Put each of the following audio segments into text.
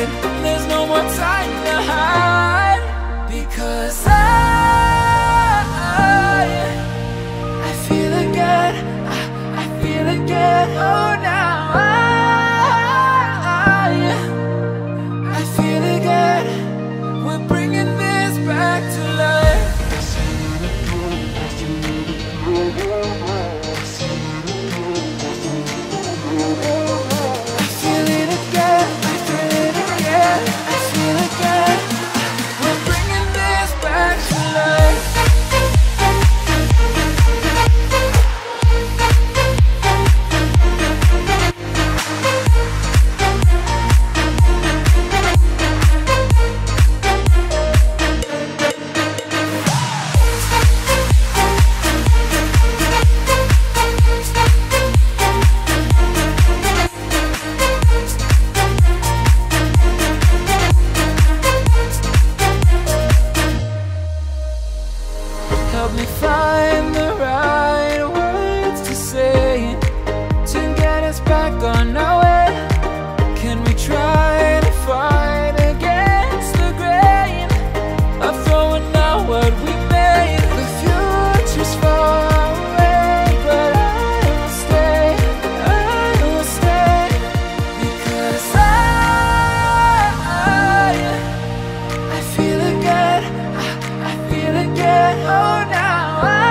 it. There's no more time to hide, because I feel again, I feel again. Oh, now I feel again. We're bringing this back to life. I feel it again, I feel it again, I feel again. We're bringing this back to life. Help me find the right words to say to get us back on our way. Can we try to fight against the grain of throwing out what we made? The future's far away, but I will stay, because I feel again, I feel again. Oh, now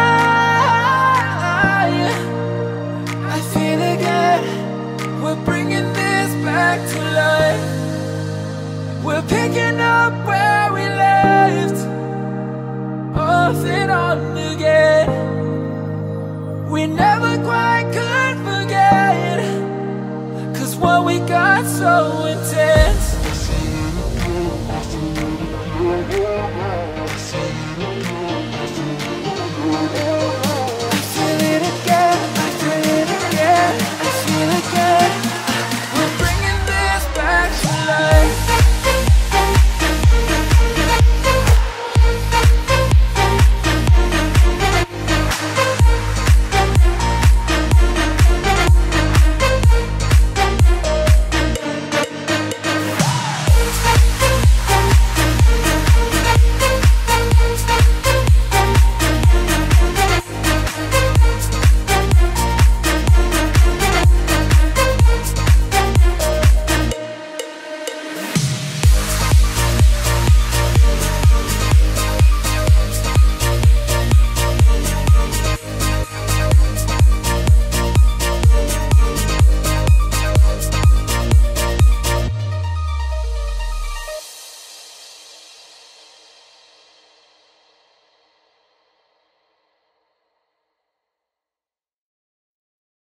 I feel again. We're bringing this back to life. We're picking up where